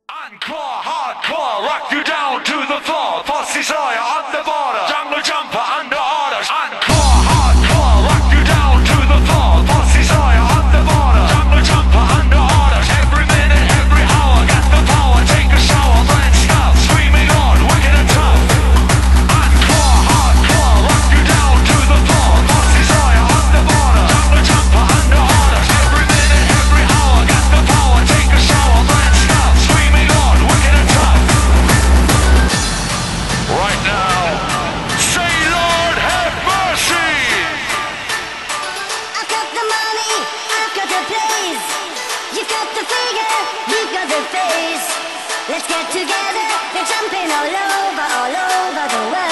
Encore, hardcore, rock you down to the floor. Pussy Sawyer on the border, jungle jumper under orders. Encore, hardcore, rock you down to the floor. Pussy Sawyer on the border, jungle jumper under orders. Every minute, every hour, got the power. Take a shower, blend stuff, screaming on, wicked and tough. Encore, hardcore, rock you down to the floor. Pussy Sawyer on the border, jungle jumper under orders. Every minute, every hour, got the power. Take a shower, blend stuff, screaming on, wicked and tough. Right now, say Lord have mercy. I've got the money, I've got the place. You've got the figure, you've got the face. Let's get together, we're jumping all over the world.